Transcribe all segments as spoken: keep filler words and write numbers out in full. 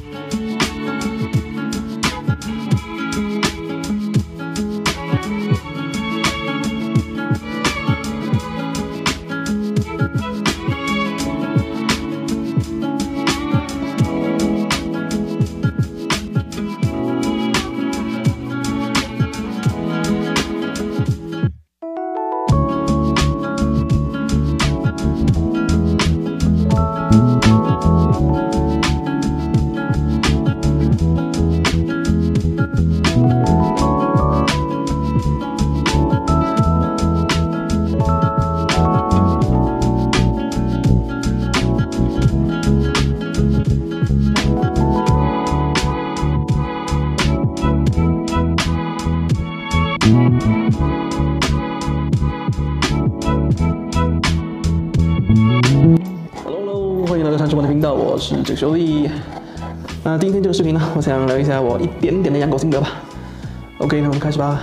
Hello， 欢迎来到看直播的频道，我是这个兄弟。那今天这个视频呢，我想聊一下我一点点的养狗心得吧。OK， 那我们开始吧。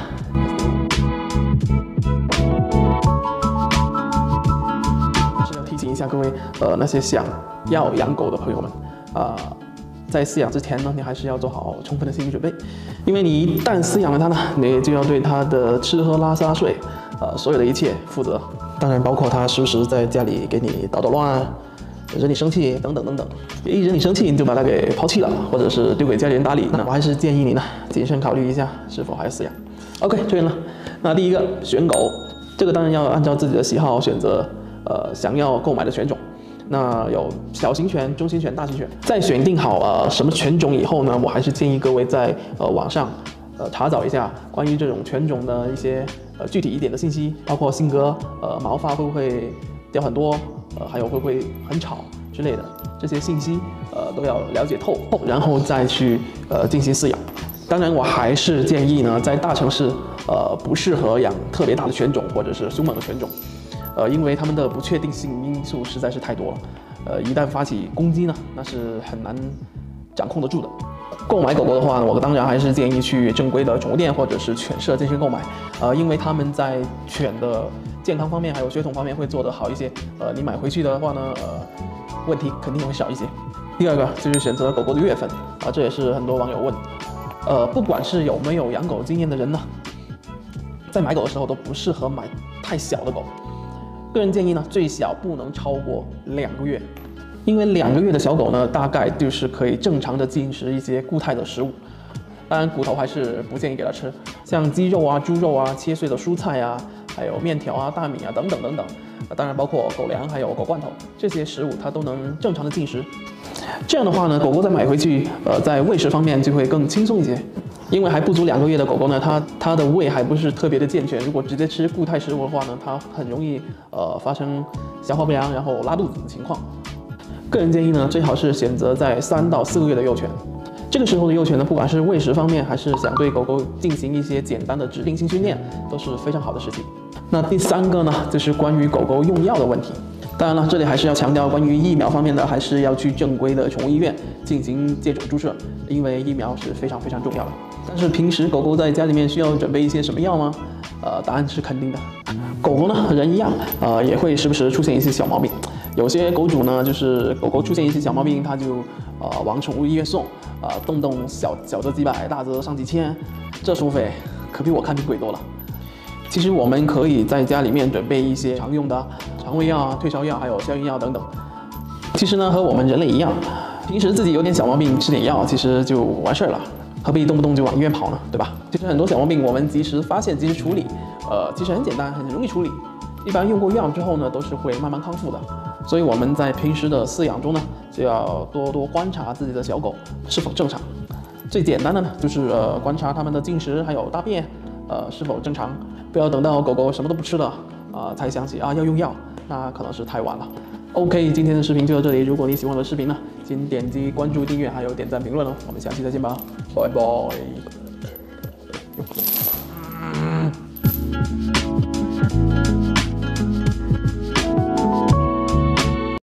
是要提醒一下各位，呃，那些想要养狗的朋友们，啊、呃，在饲养之前呢，你还是要做好充分的心理准备，因为你一旦饲养了它呢，你就要对它的吃喝拉撒睡，呃，所有的一切负责。当然包括它时不时在家里给你捣捣乱，惹你生气等等等等。一惹你生气，你就把它给抛弃了，或者是丢给家里人打理，那我还是建议你呢，谨慎考虑一下是否还要饲养。OK， 这边呢，那第一个选狗，这个当然要按照自己的喜好选择，呃，想要购买的犬种。那有小型犬、中型犬、大型犬。在选定好呃什么犬种以后呢，我还是建议各位在呃网上呃查找一下关于这种犬种的一些呃具体一点的信息，包括性格、呃毛发会不会掉很多，呃还有会不会很吵之类的这些信息，呃都要了解透，然后再去呃进行饲养。当然，我还是建议呢，在大城市呃不适合养特别大的犬种或者是凶猛的犬种。呃，因为它们的不确定性因素实在是太多了，呃，一旦发起攻击呢，那是很难掌控得住的。购买狗狗的话，我当然还是建议去正规的宠物店或者是犬舍进行购买，呃，因为他们在犬的健康方面还有血统方面会做得好一些，呃，你买回去的话呢，呃，问题肯定会少一些。第二个就是选择狗狗的月份啊，这也是很多网友问，呃，不管是有没有养狗经验的人呢，在买狗的时候都不适合买太小的狗。个人建议呢，最小不能超过两个月，因为两个月的小狗呢，大概就是可以正常的进食一些固态的食物，当然骨头还是不建议给它吃，像鸡肉啊、猪肉啊、切碎的蔬菜啊，还有面条啊、大米啊等等等等，当然包括狗粮还有狗罐头这些食物，它都能正常的进食。这样的话呢，狗狗再买回去，呃，在喂食方面就会更轻松一些。因为还不足两个月的狗狗呢，它它的胃还不是特别的健全，如果直接吃固态食物的话呢，它很容易呃发生消化不良，然后拉肚子的情况。个人建议呢，最好是选择在三到四个月的幼犬。这个时候的幼犬呢，不管是喂食方面，还是想对狗狗进行一些简单的指令性训练，都是非常好的时期。那第三个呢，就是关于狗狗用药的问题。当然了，这里还是要强调，关于疫苗方面的，还是要去正规的宠物医院进行接种注射，因为疫苗是非常非常重要的。但是平时狗狗在家里面需要准备一些什么药吗？呃，答案是肯定的。狗狗呢和人一样，呃，也会时不时出现一些小毛病。有些狗主呢，就是狗狗出现一些小毛病，他就呃往宠物医院送，呃，动动小小则几百，大则上几千，这收费可比我看病贵多了。其实我们可以在家里面准备一些常用的肠胃药啊、退烧药，还有消炎药等等。其实呢，和我们人类一样，平时自己有点小毛病，吃点药，其实就完事儿了。何必动不动就往医院跑呢？对吧？其实很多小毛病我们及时发现、及时处理，呃，其实很简单，很容易处理。一般用过药之后呢，都是会慢慢康复的。所以我们在平时的饲养中呢，就要多多观察自己的小狗是否正常。最简单的呢，就是呃观察它们的进食还有大便，呃是否正常。不要等到狗狗什么都不吃了，啊、呃、才想起啊要用药，那可能是太晚了。OK， 今天的视频就到这里。如果你喜欢我的视频呢，请点击关注、订阅，还有点赞、评论哦。我们下期再见吧，拜拜。嗯